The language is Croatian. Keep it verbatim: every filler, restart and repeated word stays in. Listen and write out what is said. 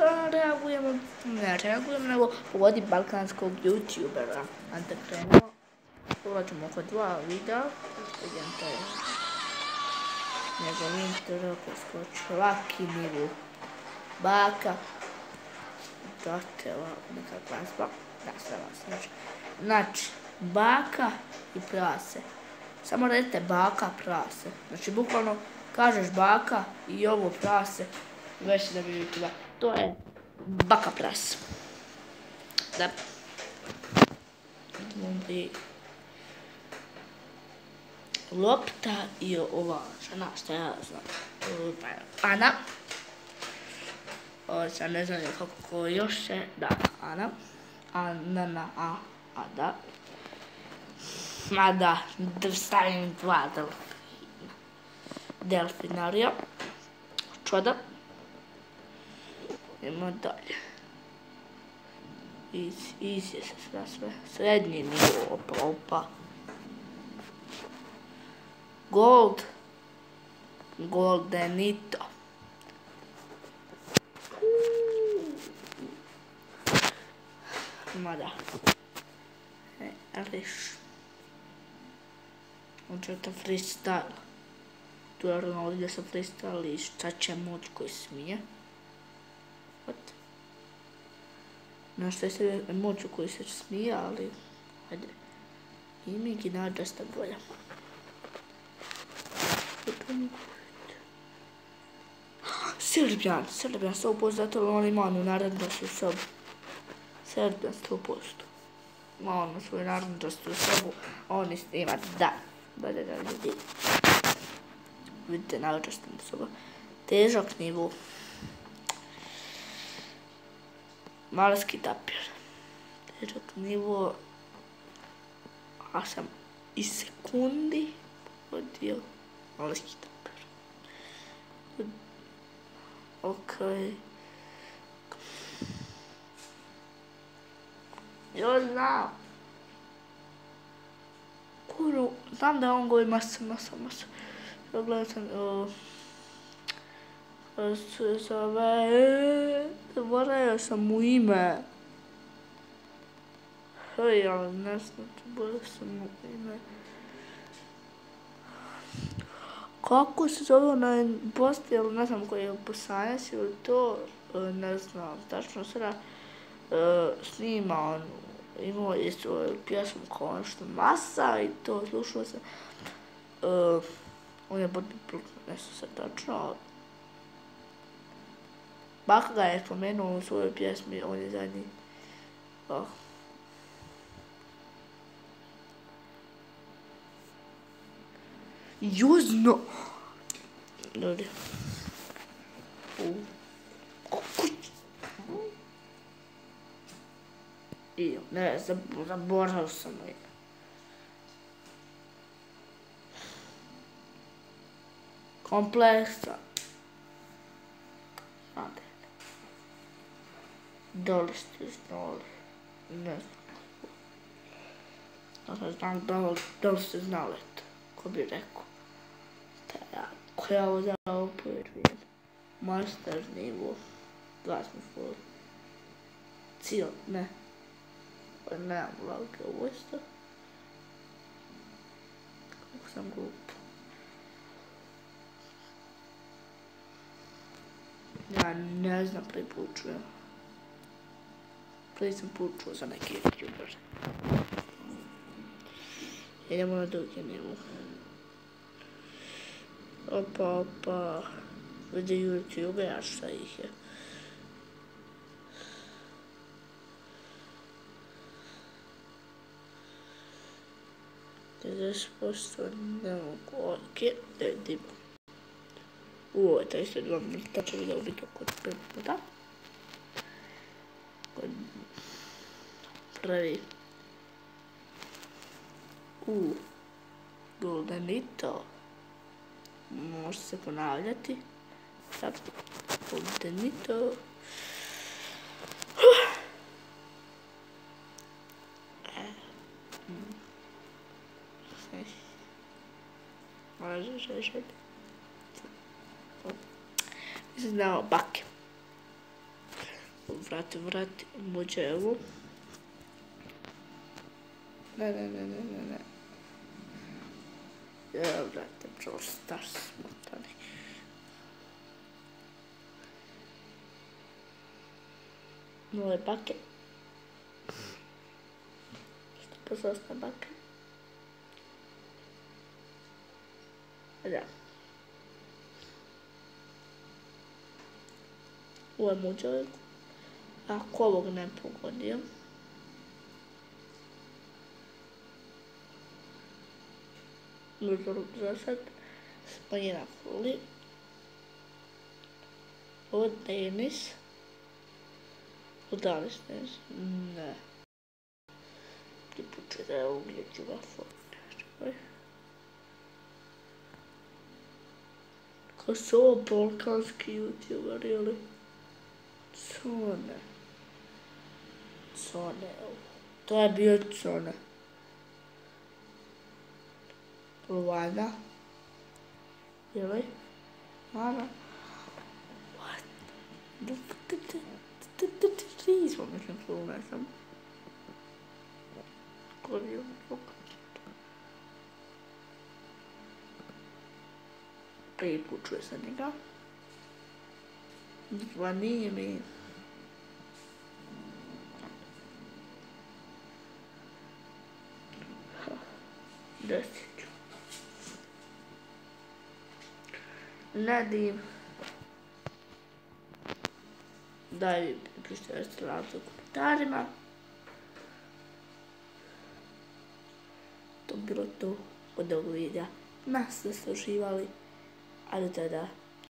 reagujemo, ne reagujemo, nego pogodi balkanskog youtubera. Ante krenuo, ulačemo oko dva videa, vidim to je njegov intro, preskočio, laki nivu, baka, dotela, nekakva zba, da, sve vas, znači, znači, baka i prase, samo redite baka, prase, znači, bukvalno, kažeš baka i ovo prase, već da bi vidjela, to je baka prase. Da. Bi lopta i ova žena, šta ja znam, Ana. O, sad ne znam kako još je, da, Ana. Ana, na, a, a, da. Ma da, stavim dva delfina. Delfinarija. Čoda. Idemo dalje. Easy, easy se sve, sve. Srednji nivo, opa, opa. Gold. Goldenito. Ma da. E, ališ. Očeta freestyle. Tu je ono ovdje sa freestyle i šta će moć koji smije. What? No što je sve emoću koji se smije, ali hajde. Imi gi nađasta bolja. Srbijan, Srbijan sto posto, zato on ima onu narodnostu sobu. Srbijan sto posto. Ima onu svoju narodnostu sobu, a on snima, da. Da, da, da, ljudi. Vidite narodnostu sobu. Težak nivo. Malski tapir. Težak nivo. A sam i sekundi podio malski tapir. Okej. Ja znam. Kuru, znam da on govori masa, masa, masa. Ja gledam sam, kako se zove, zaboravio sam mu ime. Hej, ali ne znam, zaboravio sam mu ime. Kako se zove onaj posti, ali ne znam koji je Bosanac ili to, ne znam, tačno sada snima on, imao je svoju pjesmu kao nešto masa i to slušao sam. On je bodybuilder, ne znam sad tačno, ali baka ga je spomenuo u svojoj pjesmi, on je zadnji. Jozno! Ljudi. I ne, zaboravio sam ime. Kompleksa. Znate. Da li ste znali? Ne znam. Ja znam da li ste znali to. Ko bi rekao. Ko je ovo dao prvi? Master nivo. Dva smo full. Cijel, ne. Nemam lage ovo isto. Kako sam glup. Ja ne znam, prvi put čujem. Prvi sam put čuo za neki youtuber. Idemo na drugi nivo. Opa, opa. Vidi youtubera šta ih je. pedeset posto ne mogu, okej, vidimo. Uo, je trideset dva minuta, će video biti oko pet minuta. Kod prvi. Uuu, Goldenito. Može se ponavljati. Sad, Goldenito. Može, že, že. Mislim da je ovo bake. vrati, vrati, muđevu. Ne, ne, ne, ne, ne, ne. Evo, vrati, Brawl Stars smotani. Nove bake. Što pozostane bake? Da. Ovo je muđevu. Ako ovog ne pogodio. Za sad smo na fuli. Ovo je tenis. Da li tenis? Ne. Pripuče da je ugljeđiva fotka. Ko su ovo balkanski youtuber ili? Cone. Cone. To je bio Cone. Luana. Ili? Ana. What? Nismo mislim čuo, ne znam. Koji je ovo? Prvi put čuje sam njega. Pa nije mi. Desit ću. Nadim. Daj mi pišite restauraciju u komentarima. To bi bilo to od ovog videa. Nas da ste uživali. A do tada.